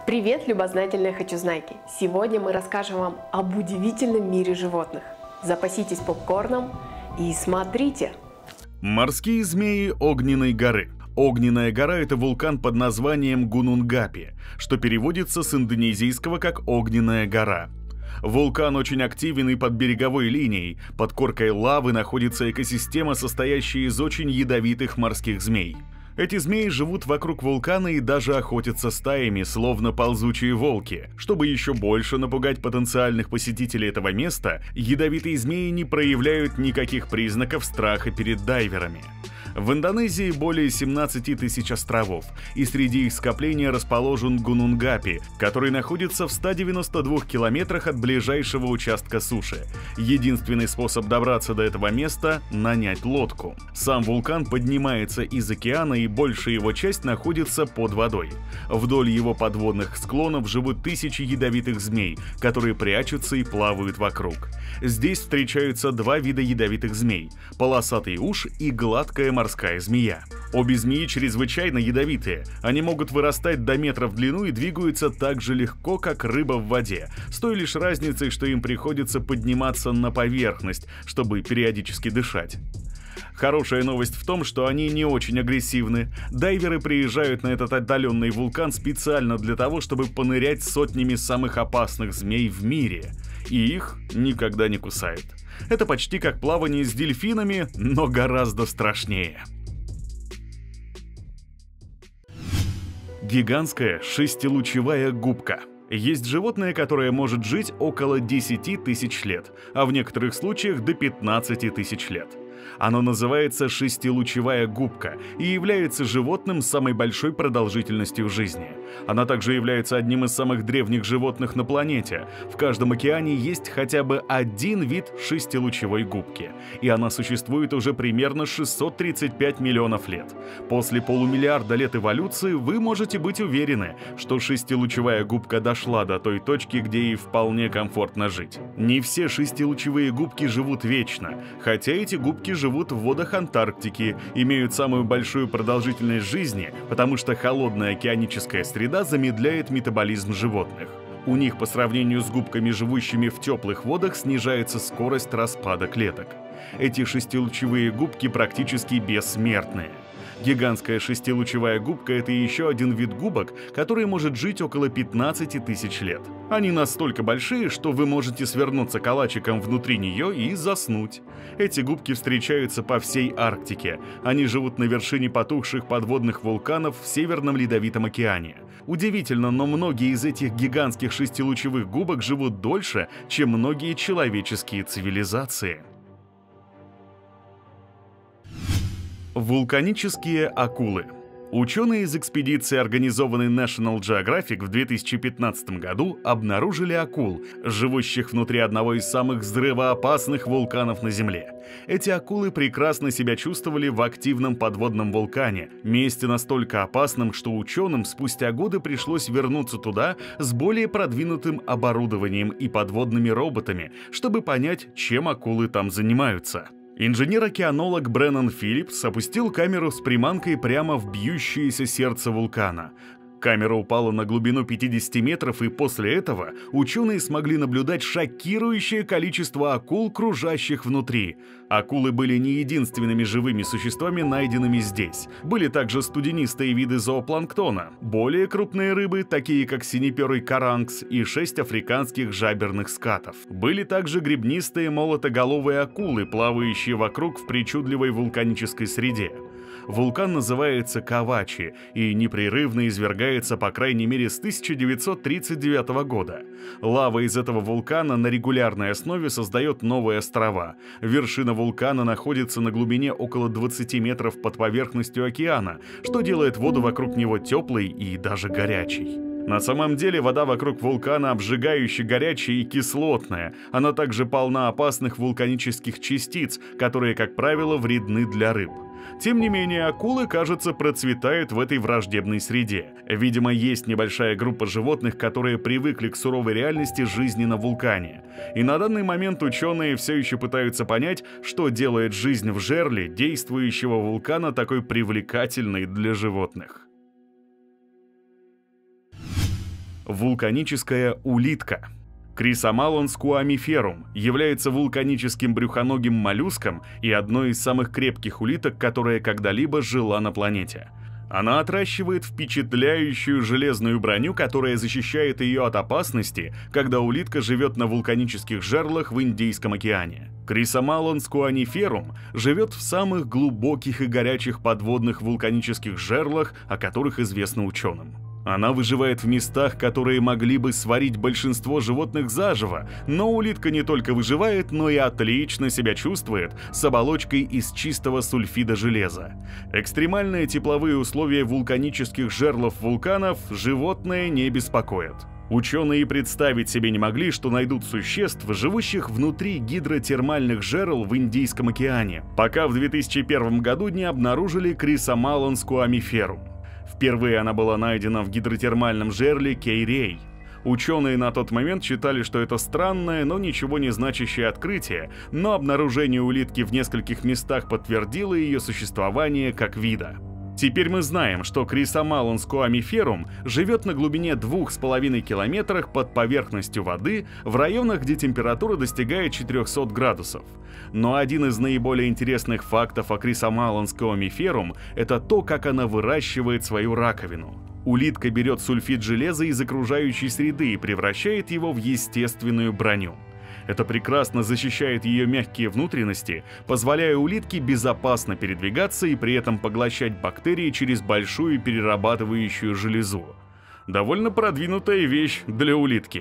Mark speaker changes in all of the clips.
Speaker 1: Привет, любознательные хочузнайки! Сегодня мы расскажем вам об удивительном мире животных. Запаситесь попкорном и смотрите!
Speaker 2: Морские змеи Огненной горы. Огненная гора – это вулкан под названием Гунунгапи, что переводится с индонезийского как «Огненная гора». Вулкан очень активен и под береговой линией. Под коркой лавы находится экосистема, состоящая из очень ядовитых морских змей. Эти змеи живут вокруг вулкана и даже охотятся стаями, словно ползучие волки. Чтобы еще больше напугать потенциальных посетителей этого места, ядовитые змеи не проявляют никаких признаков страха перед дайверами. В Индонезии более 17 тысяч островов, и среди их скопления расположен Гунунгапи, который находится в 192 километрах от ближайшего участка суши. Единственный способ добраться до этого места – нанять лодку. Сам вулкан поднимается из океана, и большая его часть находится под водой. Вдоль его подводных склонов живут тысячи ядовитых змей, которые прячутся и плавают вокруг. Здесь встречаются два вида ядовитых змей – полосатый уж и гладкая морская змея. Обе змеи чрезвычайно ядовитые. Они могут вырастать до метра в длину и двигаются так же легко, как рыба в воде, с той лишь разницей, что им приходится подниматься на поверхность, чтобы периодически дышать. Хорошая новость в том, что они не очень агрессивны. Дайверы приезжают на этот отдаленный вулкан специально для того, чтобы понырять сотнями самых опасных змей в мире. И их никогда не кусают. Это почти как плавание с дельфинами, но гораздо страшнее. Гигантская шестилучевая губка. Есть животное, которое может жить около 10 тысяч лет, а в некоторых случаях до 15 тысяч лет. Оно называется шестилучевая губка и является животным с самой большой продолжительностью жизни. Она также является одним из самых древних животных на планете. В каждом океане есть хотя бы один вид шестилучевой губки, и она существует уже примерно 635 миллионов лет. После полумиллиарда лет эволюции вы можете быть уверены, что шестилучевая губка дошла до той точки, где ей вполне комфортно жить. Не все шестилучевые губки живут вечно, хотя эти губки живут в водах Антарктики, имеют самую большую продолжительность жизни, потому что холодная океаническая среда замедляет метаболизм животных. У них по сравнению с губками, живущими в теплых водах, снижается скорость распада клеток. Эти шестилучевые губки практически бессмертные. Гигантская шестилучевая губка – это еще один вид губок, который может жить около 15 тысяч лет. Они настолько большие, что вы можете свернуться калачиком внутри нее и заснуть. Эти губки встречаются по всей Арктике. Они живут на вершине потухших подводных вулканов в Северном Ледовитом океане. Удивительно, но многие из этих гигантских шестилучевых губок живут дольше, чем многие человеческие цивилизации. Вулканические акулы. Ученые из экспедиции, организованной National Geographic в 2015 году, обнаружили акул, живущих внутри одного из самых взрывоопасных вулканов на Земле. Эти акулы прекрасно себя чувствовали в активном подводном вулкане, месте настолько опасном, что ученым спустя годы пришлось вернуться туда с более продвинутым оборудованием и подводными роботами, чтобы понять, чем акулы там занимаются. Инженер-океанолог Бреннан Филлипс опустил камеру с приманкой прямо в бьющееся сердце вулкана. Камера упала на глубину 50 метров, и после этого ученые смогли наблюдать шокирующее количество акул, кружащих внутри. Акулы были не единственными живыми существами, найденными здесь. Были также студенистые виды зоопланктона, более крупные рыбы, такие как синеперый каранкс, и 6 африканских жаберных скатов. Были также гребнистые молотоголовые акулы, плавающие вокруг в причудливой вулканической среде. Вулкан называется Кавачи и непрерывно извергается по крайней мере с 1939 года. Лава из этого вулкана на регулярной основе создает новые острова. Вершина вулкана находится на глубине около 20 метров под поверхностью океана, что делает воду вокруг него теплой и даже горячей. На самом деле вода вокруг вулкана обжигающе горячая и кислотная. Она также полна опасных вулканических частиц, которые, как правило, вредны для рыб. Тем не менее, акулы, кажется, процветают в этой враждебной среде. Видимо, есть небольшая группа животных, которые привыкли к суровой реальности жизни на вулкане. И на данный момент ученые все еще пытаются понять, что делает жизнь в жерле действующего вулкана такой привлекательной для животных. Вулканическая улитка. Крисомалон скуамиферум является вулканическим брюхоногим моллюском и одной из самых крепких улиток, которая когда-либо жила на планете. Она отращивает впечатляющую железную броню, которая защищает ее от опасности, когда улитка живет на вулканических жерлах в Индийском океане. Крисомалон скуамиферум живет в самых глубоких и горячих подводных вулканических жерлах, о которых известно ученым. Она выживает в местах, которые могли бы сварить большинство животных заживо, но улитка не только выживает, но и отлично себя чувствует с оболочкой из чистого сульфида железа. Экстремальные тепловые условия вулканических жерлов вулканов животное не беспокоят. Ученые представить себе не могли, что найдут существ, живущих внутри гидротермальных жерл в Индийском океане, пока в 2001 году не обнаружили Крисомалон скуамиферум. Впервые она была найдена в гидротермальном жерле Кейрей. Ученые на тот момент считали, что это странное, но ничего не значащее открытие, но обнаружение улитки в нескольких местах подтвердило ее существование как вида. Теперь мы знаем, что Крисомалон скуамиферум живет на глубине 2,5 километрах под поверхностью воды в районах, где температура достигает 400 градусов. Но один из наиболее интересных фактов о Крисомалон скуамиферум – это то, как она выращивает свою раковину. Улитка берет сульфид железа из окружающей среды и превращает его в естественную броню. Это прекрасно защищает ее мягкие внутренности, позволяя улитке безопасно передвигаться и при этом поглощать бактерии через большую перерабатывающую железу. Довольно продвинутая вещь для улитки.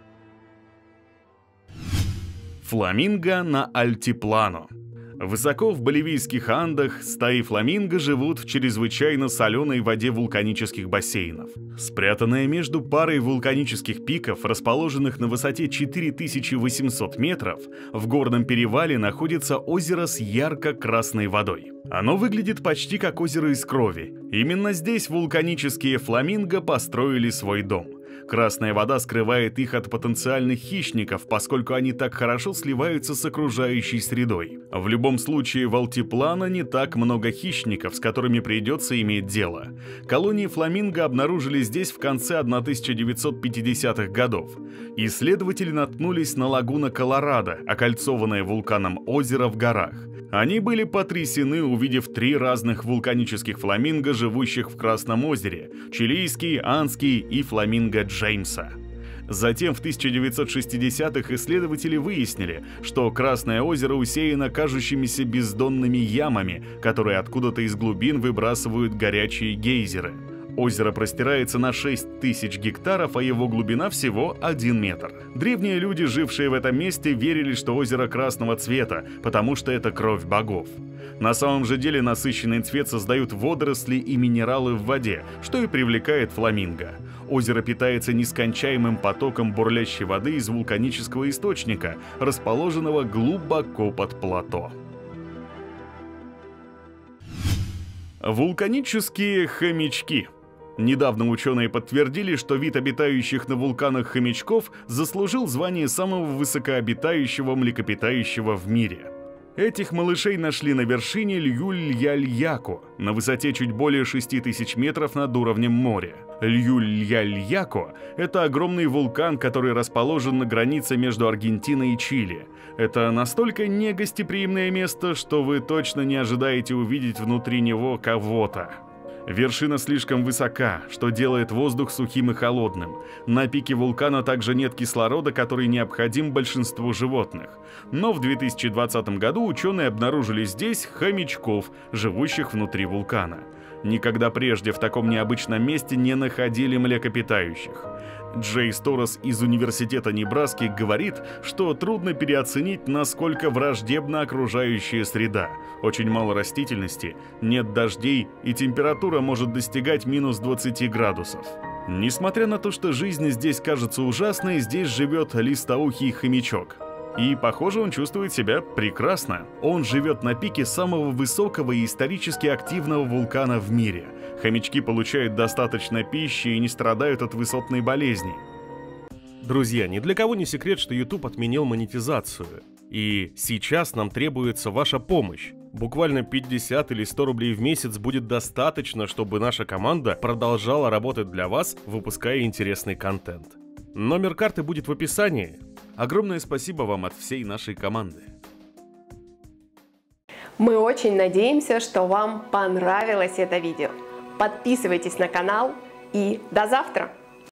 Speaker 2: Фламинго на альтиплано. Высоко в боливийских Андах стаи фламинго живут в чрезвычайно соленой воде вулканических бассейнов. Спрятанная между парой вулканических пиков, расположенных на высоте 4800 метров, в горном перевале находится озеро с ярко-красной водой. Оно выглядит почти как озеро из крови. Именно здесь вулканические фламинго построили свой дом. Красная вода скрывает их от потенциальных хищников, поскольку они так хорошо сливаются с окружающей средой. В любом случае, в альтиплано не так много хищников, с которыми придется иметь дело. Колонии фламинго обнаружили здесь в конце 1950-х годов. Исследователи наткнулись на лагуна Колорадо, окольцованное вулканом озеро в горах. Они были потрясены, увидев 3 разных вулканических фламинго, живущих в Красном озере – чилийский, андский и фламинго Джеймса. Затем в 1960-х исследователи выяснили, что Красное озеро усеяно кажущимися бездонными ямами, которые откуда-то из глубин выбрасывают горячие гейзеры. Озеро простирается на 6000 гектаров, а его глубина всего 1 метр. Древние люди, жившие в этом месте, верили, что озеро красного цвета, потому что это кровь богов. На самом же деле насыщенный цвет создают водоросли и минералы в воде, что и привлекает фламинго. Озеро питается нескончаемым потоком бурлящей воды из вулканического источника, расположенного глубоко под плато. Вулканические хомячки. Недавно ученые подтвердили, что вид обитающих на вулканах хомячков заслужил звание самого высокообитающего млекопитающего в мире. Этих малышей нашли на вершине Льюльяльяко, на высоте чуть более 6000 метров над уровнем моря. Льюльяльяко – это огромный вулкан, который расположен на границе между Аргентиной и Чили. Это настолько негостеприимное место, что вы точно не ожидаете увидеть внутри него кого-то. Вершина слишком высока, что делает воздух сухим и холодным. На пике вулкана также нет кислорода, который необходим большинству животных. Но в 2020 году ученые обнаружили здесь хомячков, живущих внутри вулкана. Никогда прежде в таком необычном месте не находили млекопитающих. Джейс Торрес из Университета Небраски говорит, что трудно переоценить, насколько враждебна окружающая среда. Очень мало растительности, нет дождей и температура может достигать минус 20 градусов. Несмотря на то, что жизнь здесь кажется ужасной, здесь живет листоухий хомячок. И, похоже, он чувствует себя прекрасно. Он живет на пике самого высокого и исторически активного вулкана в мире. Хомячки получают достаточно пищи и не страдают от высотной болезни.
Speaker 3: Друзья, ни для кого не секрет, что YouTube отменил монетизацию. И сейчас нам требуется ваша помощь. Буквально 50 или 100 рублей в месяц будет достаточно, чтобы наша команда продолжала работать для вас, выпуская интересный контент. Номер карты будет в описании.
Speaker 2: Огромное спасибо вам от всей нашей команды.
Speaker 1: Мы очень надеемся, что вам понравилось это видео. Подписывайтесь на канал и до завтра!